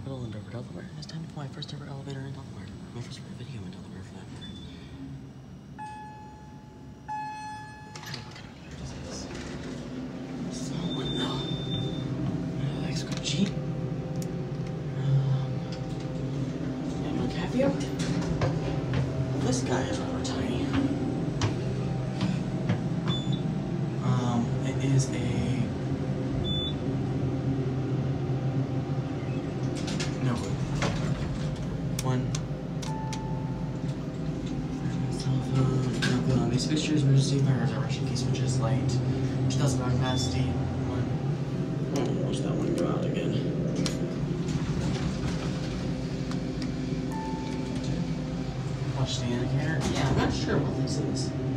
capital in Dover, Delaware. It's time to put my first ever elevator in Delaware. My first ever video in Delaware, for that matter. What kind of elevator is this? Small one, though. Like squishy. And look heavier. This guy is rather tiny. It is a cell phone, these fixtures, emergency fire reservation key switches, light, 2,000 pound capacity, one. Oh, watch that one go out again. Watch the indicator. Yeah, I'm not sure what this is.